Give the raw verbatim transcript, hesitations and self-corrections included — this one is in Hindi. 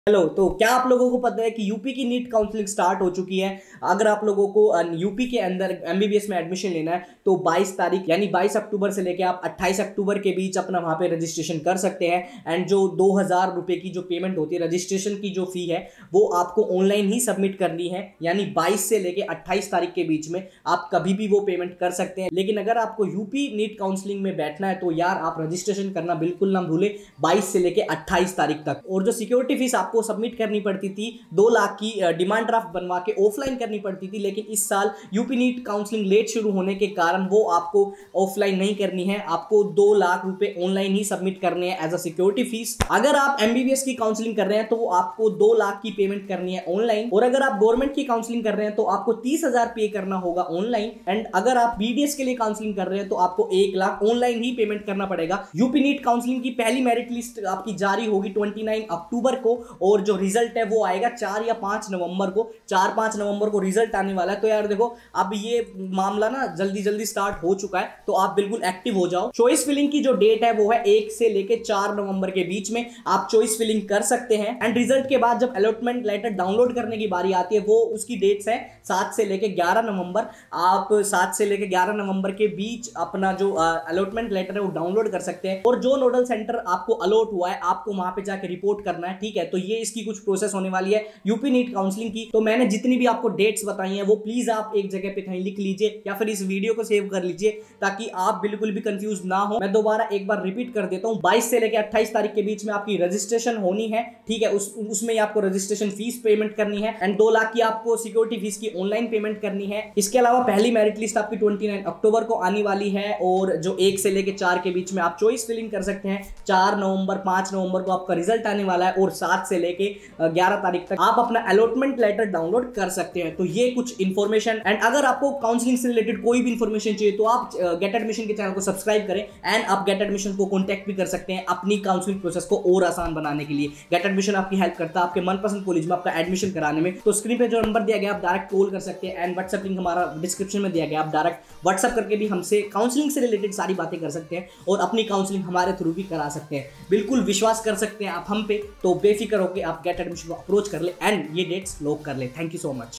हेलो। तो क्या आप लोगों को पता है कि यूपी की नीट काउंसलिंग स्टार्ट हो चुकी है। अगर आप लोगों को यूपी के अंदर एमबीबीएस में एडमिशन लेना है तो बाईस तारीख यानी बाईस अक्टूबर से लेकर आप अट्ठाईस अक्टूबर के बीच अपना वहां पे रजिस्ट्रेशन कर सकते हैं। एंड जो दो हजार रुपए की जो पेमेंट होती है रजिस्ट्रेशन की जो फी है वो आपको ऑनलाइन ही सबमिट करनी है। यानी बाईस से लेकर अट्ठाईस तारीख के बीच में आप कभी भी वो पेमेंट कर सकते हैं। लेकिन अगर आपको यूपी नीट काउंसलिंग में बैठना है तो यार आप रजिस्ट्रेशन करना बिल्कुल ना भूले बाईस से लेकर अट्ठाईस तारीख तक। और जो सिक्योरिटी फीस को सबमिट करनी पड़ती थी दो लाख की डिमांड ड्राफ्ट बनवा के ऑफलाइन करनी पड़ती थी, लेकिन इस साल यूपी नीट काउंसलिंग लेट शुरू होने के कारण वो आपको ऑफलाइन नहीं करनी है, आपको दो लाख रुपए ऑनलाइन ही सबमिट करने हैं एज अ सिक्योरिटी फीस। अगर आप एमबीबीएस की काउंसलिंग कर रहे हैं तो वो आपको दो लाख की पेमेंट करनी है ऑनलाइन, और अगर आप गवर्नमेंट की काउंसलिंग कर रहे हैं तो आपको तीस हजार पे करना होगा ऑनलाइन। एंड अगर आप बीडीएस के लिए काउंसलिंग कर रहे हैं तो आपको एक लाख ऑनलाइन ही पेमेंट करना पड़ेगा। यूपी नीट काउंसलिंग की पहली मेरिट लिस्ट आपकी जारी होगी उनतीस अक्टूबर को, और जो रिजल्ट है वो आएगा चार या पांच नवंबर को। चार पांच नवंबर को रिजल्ट आने वाला है। तो यार देखो अब ये मामला ना जल्दी जल्दी स्टार्ट हो चुका है, तो आप बिल्कुल एक्टिव हो जाओ। चॉइस फिलिंग की जो डेट है वो है एक से लेके चार नवंबर के बीच में आप चॉइस फिलिंग कर सकते हैं। एंड रिजल्ट के बाद जब अलॉटमेंट लेटर डाउनलोड करने की बारी आती है वो उसकी डेट्स है सात से लेके ग्यारह नवंबर। आप सात से लेके ग्यारह नवंबर के बीच अपना जो अलॉटमेंट लेटर है वो डाउनलोड कर सकते हैं। और जो नोडल सेंटर आपको अलॉट हुआ है आपको वहां पे जाके रिपोर्ट करना है, ठीक है। तो ये इसकी कुछ प्रोसेस होने वाली है यूपी नीट काउंसलिंग की। तो मैंने जितनी भी आपको डेट्स बताई हैं वो प्लीज आप एक जगह पे कहीं लिख लीजिए या फिर इस वीडियो को सेव कर लीजिए ताकि आप बिल्कुल भी कंफ्यूज ना हो। मैं दोबारा एक बार रिपीट कर देता हूं, बाईस से लेकर अट्ठाईस तारीख के बीच में आपकी रजिस्ट्रेशन होनी है, ठीक है। उस उसमें आपको रजिस्ट्रेशन फीस पेमेंट करनी है एंड दो लाख की आपको सिक्योरिटी फीस की ऑनलाइन पेमेंट करनी है। इसके अलावा पहली मेरिट लिस्ट आपकी उनतीस अक्टूबर को आने वाली है, और जो एक से लेकर चार के बीच में आप चॉइस फिलिंग कर सकते हैं। चार नवंबर पांच नवंबर को आपका रिजल्ट आने वाला है, और सात से लेकर ग्यारह तारीख तक आप अपना अलॉटमेंट लेटर डाउनलोड कर सकते हैं। तो ये कुछ इंफॉर्मेशन। एंड अगर आपको काउंसलिंग से रिलेटेड कोई भी इंफॉर्मेशन चाहिए तो आप गेट एडमिशन के चैनल को सब्सक्राइब करें, एंड आप गेट एडमिशन को कांटेक्ट भी कर सकते हैं अपनी काउंसलिंग प्रोसेस को और आसान बनाने के लिए। गेट एडमिशन आपकी हेल्प करता है आपके मनपसंद कॉलेज में आपका एडमिशन कराने में। तो स्क्रीन पे जो नंबर दिया गया आप डायरेक्ट कॉल कर सकते हैं, एंड व्हाट्सएप लिंक हमारा डिस्क्रिप्शन में दिया गया, आप डायरेक्ट व्हाट्सएप करके भी हमसे काउंसलिंग से रिलेटेड सारी बातें कर सकते हैं और अपनी काउंसलिंग हमारे थ्रू भी करा सकते हैं। बिल्कुल विश्वास कर सकते हैं आप हम पे। तो बेफिक्र होकर आप गेट एडमिशन को अप्रोच कर ले एंड ये डेट्स लॉक कर ले। Thank you so much.